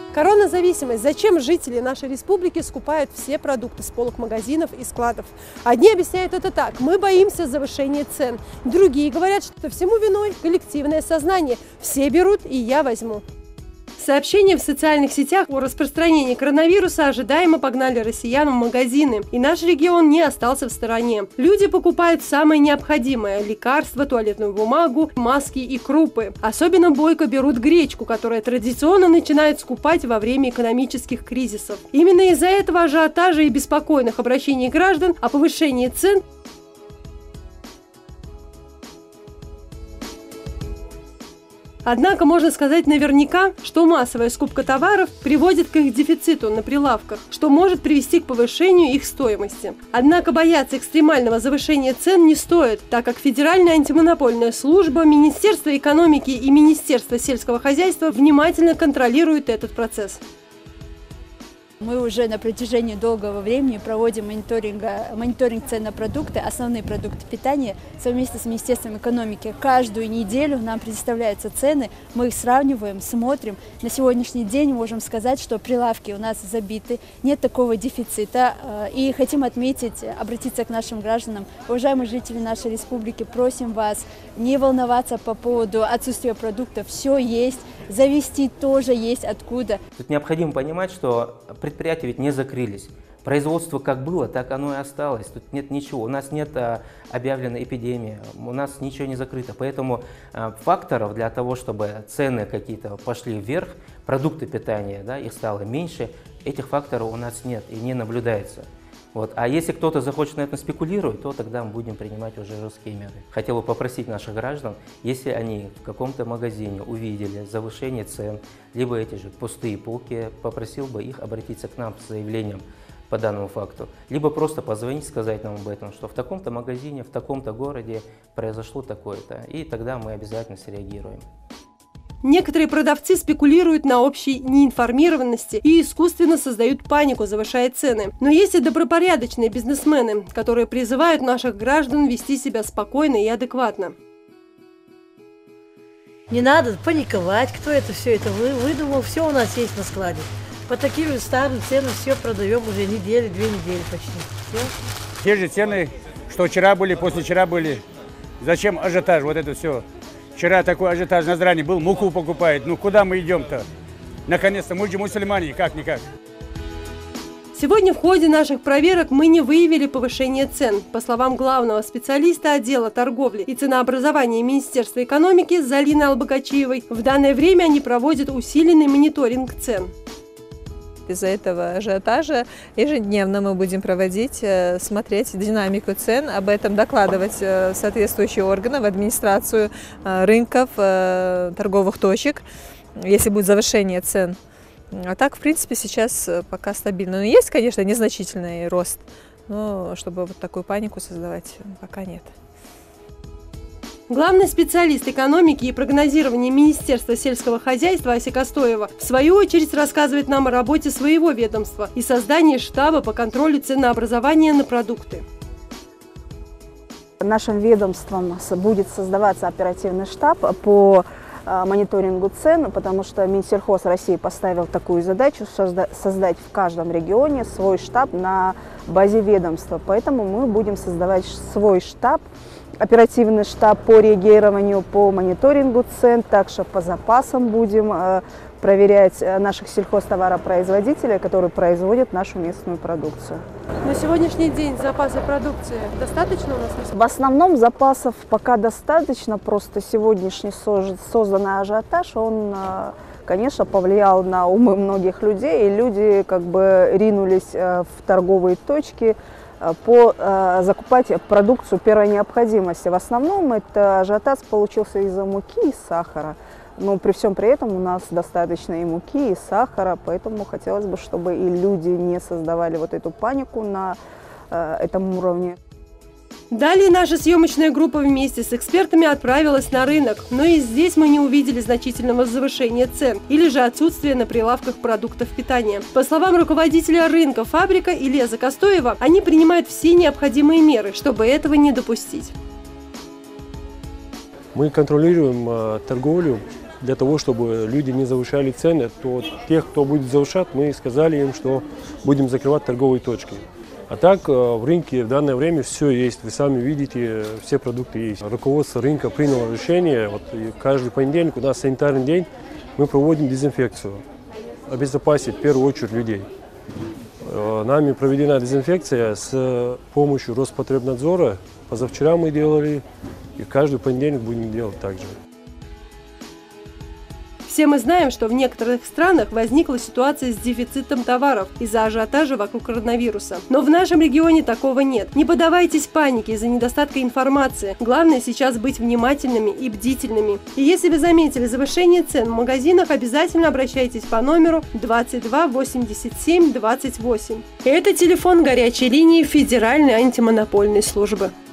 Короназависимость. Зачем жители нашей республики скупают все продукты с полок магазинов и складов? Одни объясняют это так: мы боимся завышения цен. Другие говорят, что всему виной коллективное сознание. Все берут, и я возьму. Сообщения в социальных сетях о распространении коронавируса ожидаемо погнали россиян в магазины, и наш регион не остался в стороне. Люди покупают самое необходимое – лекарства, туалетную бумагу, маски и крупы. Особенно бойко берут гречку, которая традиционно начинают скупать во время экономических кризисов. Именно из-за этого ажиотажа и беспокойных обращений граждан о повышении цен Однако можно сказать наверняка, что массовая скупка товаров приводит к их дефициту на прилавках, что может привести к повышению их стоимости. Однако бояться экстремального завышения цен не стоит, так как Федеральная антимонопольная служба, Министерство экономики и Министерство сельского хозяйства внимательно контролируют этот процесс. Мы уже на протяжении долгого времени проводим мониторинг цен на продукты, основные продукты питания совместно с Министерством экономики. Каждую неделю нам предоставляются цены, мы их сравниваем, смотрим. На сегодняшний день можем сказать, что прилавки у нас забиты, нет такого дефицита. И хотим отметить, обратиться к нашим гражданам. Уважаемые жители нашей республики, просим вас не волноваться по поводу отсутствия продуктов. Все есть, завезти тоже есть откуда. Тут необходимо понимать, что предприятия ведь не закрылись. Производство как было, так оно и осталось. Тут нет ничего. У нас нет объявленной эпидемии, у нас ничего не закрыто. Поэтому факторов для того, чтобы цены какие-то пошли вверх, продукты питания, да, их стало меньше, этих факторов у нас нет и не наблюдается. Вот. А если кто-то захочет на этом спекулировать, то тогда мы будем принимать уже жесткие меры. Хотел бы попросить наших граждан, если они в каком-то магазине увидели завышение цен, либо эти же пустые полки, попросил бы их обратиться к нам с заявлением по данному факту, либо просто позвонить, сказать нам об этом, что в таком-то магазине, в таком-то городе произошло такое-то, и тогда мы обязательно среагируем. Некоторые продавцы спекулируют на общей неинформированности и искусственно создают панику, завышая цены. Но есть и добропорядочные бизнесмены, которые призывают наших граждан вести себя спокойно и адекватно. Не надо паниковать, кто это все это выдумал, все у нас есть на складе. По таким старым ценам все продаем уже недели, 2 недели почти. Все. Те же цены, что вчера были, послевчера были. Зачем ажиотаж, вот это все? Вчера такой ажиотаж на Зране был, муку покупает. Ну куда мы идем-то? Наконец-то, мы же мусульмане, как-никак. Сегодня в ходе наших проверок мы не выявили повышение цен. По словам главного специалиста отдела торговли и ценообразования Министерства экономики Залины Албогачиевой, в данное время они проводят усиленный мониторинг цен. Из-за этого ажиотажа ежедневно мы будем проводить, смотреть динамику цен, об этом докладывать в соответствующие органы, в администрацию рынков, торговых точек, если будет завышение цен. А так, в принципе, сейчас пока стабильно. Но есть, конечно, незначительный рост, но чтобы вот такую панику создавать, пока нет. Главный специалист экономики и прогнозирования Министерства сельского хозяйства Ася Костоева в свою очередь рассказывает нам о работе своего ведомства и создании штаба по контролю ценообразования на продукты. Нашим ведомством будет создаваться оперативный штаб по мониторингу цен, потому что Минсельхоз России поставил такую задачу создать в каждом регионе свой штаб на базе ведомства. Поэтому мы будем создавать свой штаб, оперативный штаб по реагированию, по мониторингу цен, также по запасам будем проверять наших сельхозтоваропроизводителей, которые производят нашу местную продукцию. На сегодняшний день запасы продукции достаточно у нас? В основном запасов пока достаточно, просто сегодняшний созданный ажиотаж, он, конечно, повлиял на умы многих людей, и люди как бы ринулись в торговые точки закупать продукцию первой необходимости. В основном это ажиотаж получился из-за муки и сахара. Но при всем при этом у нас достаточно и муки, и сахара, поэтому хотелось бы, чтобы и люди не создавали вот эту панику на этом уровне. Далее наша съемочная группа вместе с экспертами отправилась на рынок, но и здесь мы не увидели значительного завышения цен или же отсутствия на прилавках продуктов питания. По словам руководителя рынка «Фабрика» Ильяза Костоева, они принимают все необходимые меры, чтобы этого не допустить. Мы контролируем торговлю для того, чтобы люди не завышали цены, то тех, кто будет завышать, мы сказали им, что будем закрывать торговые точки. А так в рынке в данное время все есть. Вы сами видите, все продукты есть. Руководство рынка приняло решение. Вот каждый понедельник у нас санитарный день, мы проводим дезинфекцию. Обезопасить в первую очередь людей. Нами проведена дезинфекция с помощью Роспотребнадзора. Позавчера мы делали, и каждый понедельник будем делать так же. Все мы знаем, что в некоторых странах возникла ситуация с дефицитом товаров из-за ажиотажа вокруг коронавируса. Но в нашем регионе такого нет. Не поддавайтесь панике из-за недостатка информации. Главное сейчас быть внимательными и бдительными. И если вы заметили завышение цен в магазинах, обязательно обращайтесь по номеру 22 87 28. Это телефон горячей линии Федеральной антимонопольной службы.